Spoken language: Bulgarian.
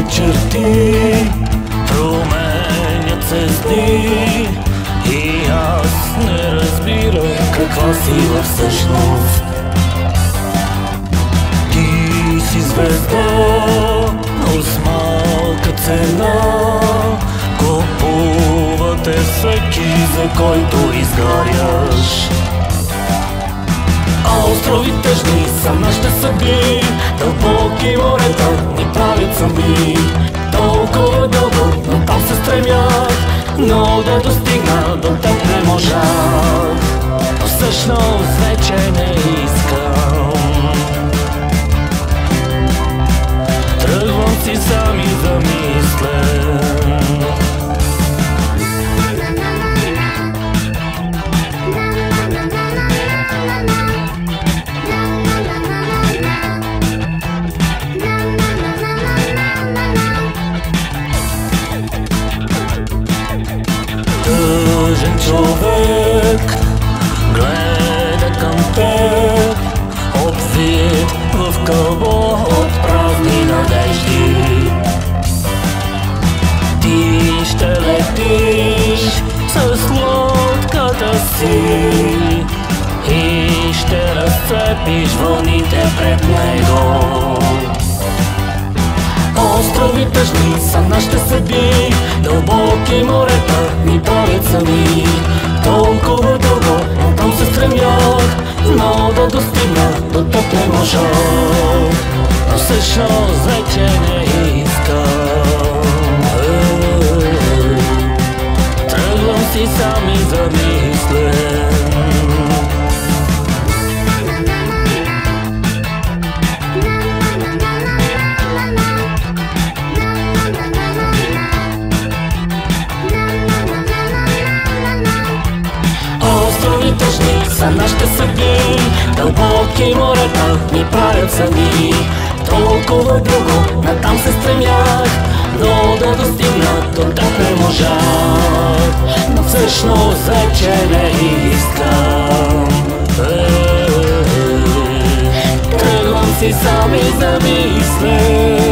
се черти, променят се дни и аз не разбирам каква сила всъщност. Ти си звезда, но с малка цена, купувате всеки, за който изгаряш. А островите жни са нашите съдби, дълбоки морета ни правят сами. Толкова дълго натам се стремях, но да достигна до теб не можах. Но всъщност вече не искам. Тръгвам си сам и замислен. Тъжен човек гледа към теб, обвит в кълбо от празни надежди. Ти ще летиш с лодката си и ще разцепиш вълните пред него. Островите жни са нашите съдби, дълбоки морета ни правят сами. Толкова дълго натам се стремях, но да достигна до теб не можах. Но всъщност вече не искам. Тръгвам си сам и замислен. Островите жни са нашите съдби, дълбоки морета ни правят сами. Толкова дълго натам се стремях, но да достигна до теб не можах. Но всъщност вече не искам. Тръгвам си сам и замислен.